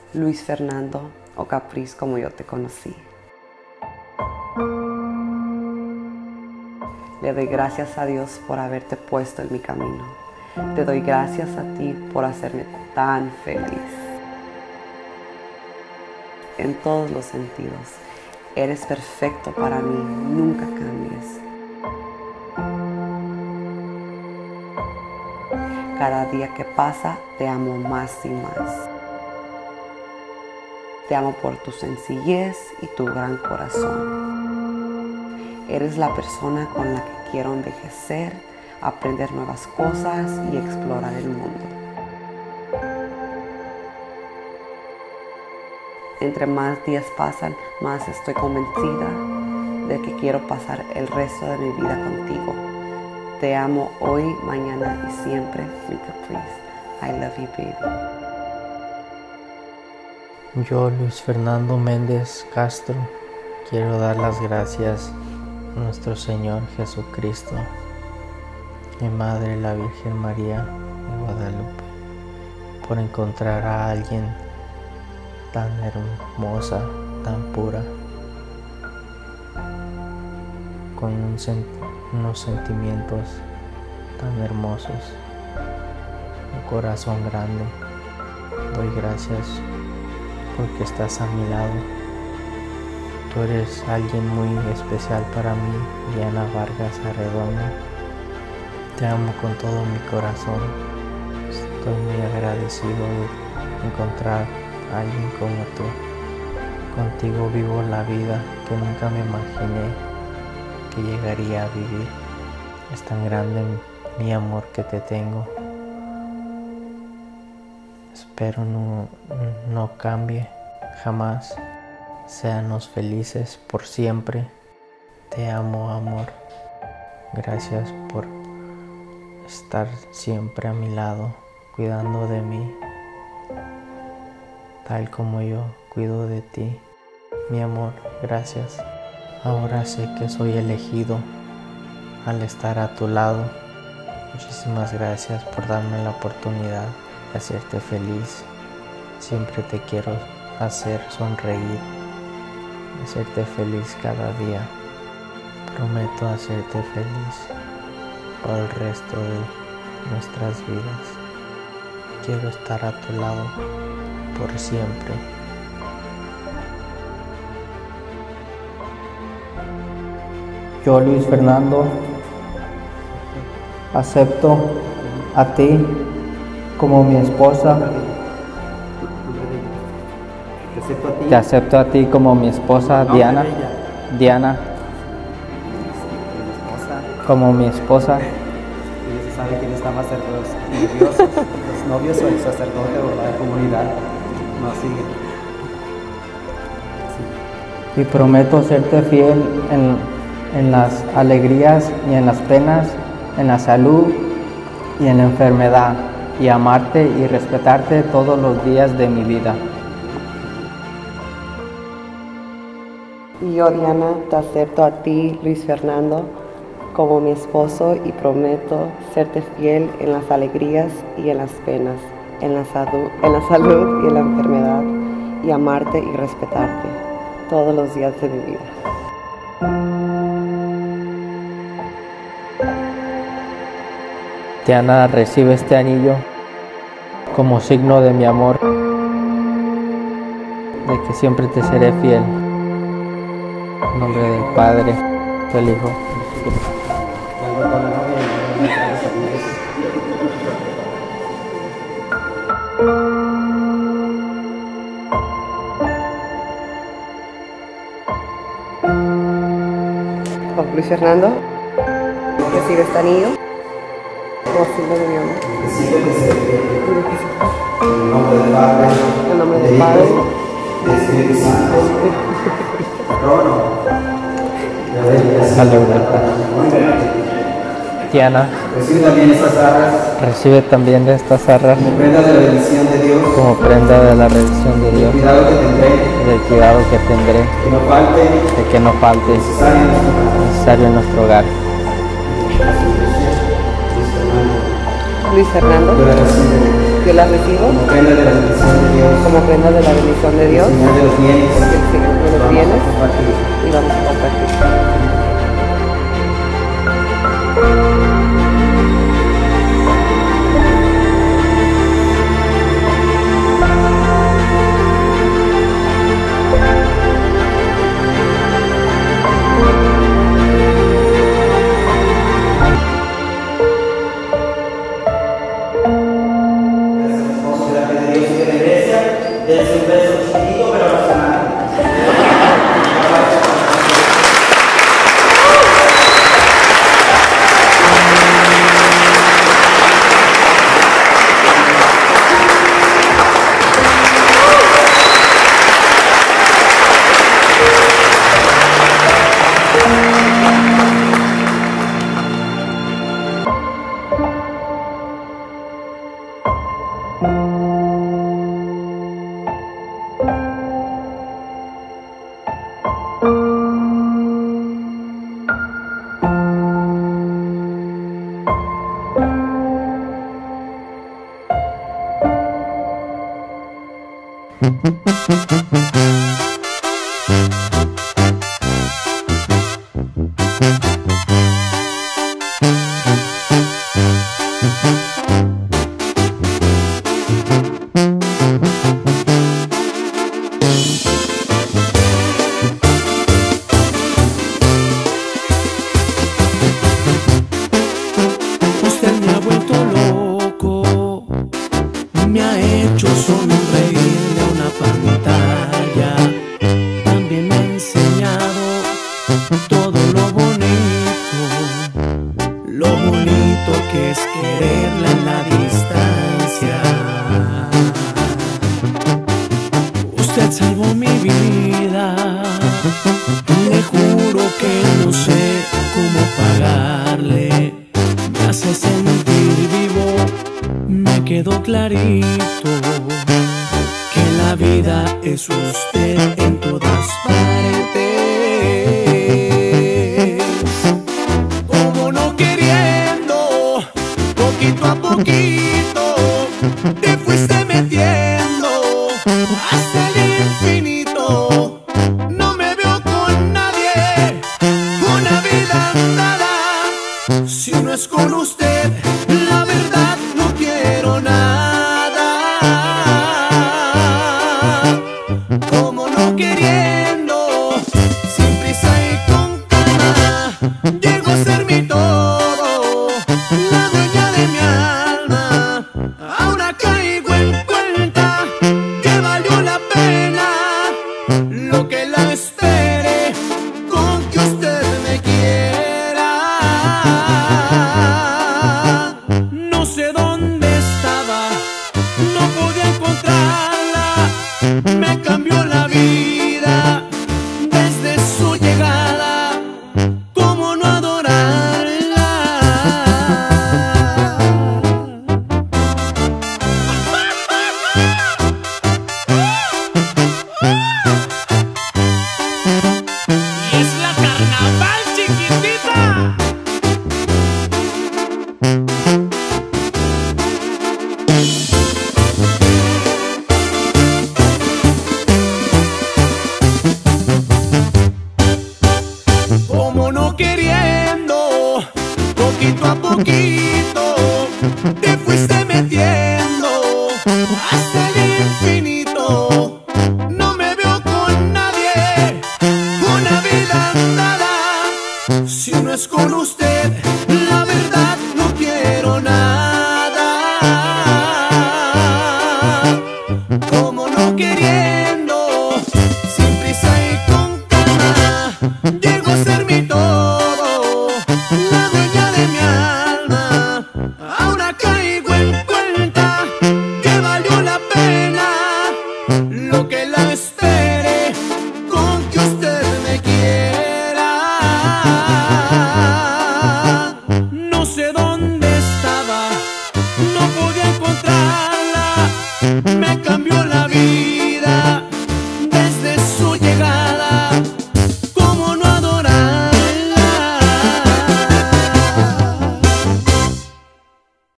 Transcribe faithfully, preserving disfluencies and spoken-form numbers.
Luis Fernando o Capriz como yo te conocí. Le doy gracias a Dios por haberte puesto en mi camino. Te doy gracias a ti por hacerme tan feliz. En todos los sentidos, eres perfecto para mí, nunca cambies. Cada día que pasa, te amo más y más. Te amo por tu sencillez y tu gran corazón. Eres la persona con la que quiero envejecer, aprender nuevas cosas y explorar el mundo. Entre más días pasan, más estoy convencida de que quiero pasar el resto de mi vida contigo. Te amo hoy, mañana y siempre, mi Capriz. I love you, baby. Yo, Luis Fernando Méndez Castro, quiero dar las gracias a nuestro Señor Jesucristo, mi Madre, la Virgen María de Guadalupe, por encontrar a alguien tan hermosa, tan pura, con un sen unos sentimientos tan hermosos, un corazón grande. Doy gracias porque estás a mi lado. Tú eres alguien muy especial para mí, Diana Vargas Arredondo. Te amo con todo mi corazón. Estoy muy agradecido de encontrar a alguien como tú. Contigo vivo la vida que nunca me imaginé que llegaría a vivir. Es tan grande mi amor que te tengo. Espero no, no cambie jamás. Séanos felices por siempre. Te amo, amor. Gracias por estar siempre a mi lado, cuidando de mí, tal como yo cuido de ti. Mi amor, gracias. Ahora sé que soy elegido al estar a tu lado. Muchísimas gracias por darme la oportunidad de hacerte feliz. Siempre te quiero hacer sonreír, hacerte feliz cada día. Prometo hacerte feliz por el resto de nuestras vidas. Quiero estar a tu lado por siempre. Yo, Luis Fernando, acepto a ti como mi esposa. Te acepto a ti como mi esposa, Diana. Diana. Como mi esposa. Y se sabe quién está más cerca, los novios, los novios o el sacerdote o la comunidad. No, sigue. Sí. Y prometo serte fiel en, en las alegrías y en las penas, en la salud y en la enfermedad, y amarte y respetarte todos los días de mi vida. Y yo, Diana, te acepto a ti, Luis Fernando, como mi esposo y prometo serte fiel en las alegrías y en las penas, en la, salud, en la salud y en la enfermedad, y amarte y respetarte todos los días de mi vida. Diana, recibe este anillo como signo de mi amor, de que siempre te seré fiel. En nombre del Padre, del Hijo. Luis Fernando, recibe este anillo como signo de mi amor. En nombre del Padre, En nombre del Padre, del Espíritu Santo. Trono. Aleluya. Diana, Recibe también estas arras recibe también de estas arras como prenda de la bendición de Dios, como prenda de la bendición de el Dios, cuidado que tendré, y del cuidado que tendré, que no falte, de que no falte necesario en nuestro hogar. necesario en nuestro hogar. Luis Fernando, Yo la recibo yo las recibo como prenda de la bendición de Dios, como prenda de la bendición de Dios, el Señor de los bienes, porque el Señor de los vamos bienes a compartir. y vamos a compartir. Usted me ha vuelto loco, me ha hecho sonreír de una pantalla. También me ha enseñado todo lo bonito, lo bonito que es quererla en la distancia. Usted salvó mi vida, le juro que no sé cómo pagarle. Me hace sentir vivo, me quedó clarito que la vida es usted en todas partes. Como no queriendo, poquito a poquito, te fuiste metiendo hasta el infinito. No me veo con nadie, una vida nada. Si no es con usted, la verdad no quiero nada. Como no queriendo, sin prisa y con calma, llego a ser mi todo, la dueña de mi alma. Ahora caigo en cuenta que valió la pena lo que la esperé, con que usted me quiera. No sé dónde estaba, no podía encontrarla. Me cambió la vida desde su llegada. ¿Cómo no adorarla? Y es la carnaval, chiquitita. Como no queriendo, poquito a poquito, te